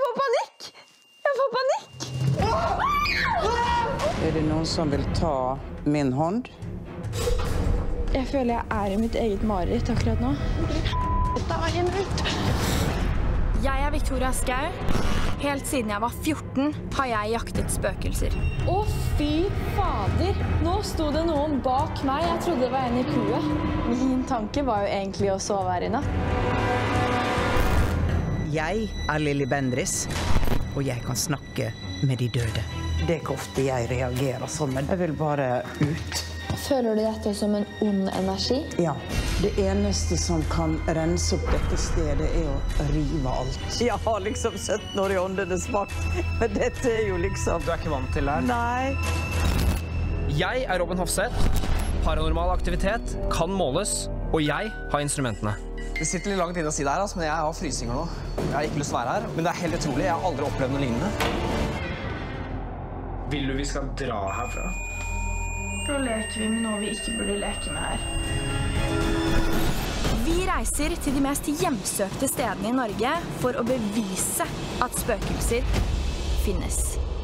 får panikk! Jeg får panikk! Er det noen som vil ta min hånd? Jeg føler jeg er i mitt eget mareritt akkurat nå. Dagen ut! Jeg er Victoria Skau. Helt siden jeg var 14 har jeg jaktet spøkelser. Å, fy fader! Nå sto det noen bak meg. Jeg trodde det var en i kuet. Min tanke var jo egentlig å sove her i natt. Jeg er Lilly Bendriss, og jeg kan snakke med de døde. Det er ikke ofte jeg reagerer sånn, men jeg vil bare ut. Føler du dette som en ond energi? Ja. Det eneste som kan rense opp dette stedet er å rive alt. Jeg har liksom 17 år i åndenes makt, men dette er jo liksom... Du er ikke vant til det her? Nei. Jeg er Robin Hofseth. Paranormal aktivitet kan måles, og jeg har instrumentene. Det sitter litt langt inne å si det her, men jeg har frysninger nå. Jeg har ikke lyst til å være her, men det er helt utrolig. Jeg har aldri opplevd noe lignende. Vil du vi skal dra herfra? Nå leker vi med noe vi ikke burde leke med her. Vi reiser til de mest hjemsøkte stedene i Norge for å bevise at spøkelser finnes.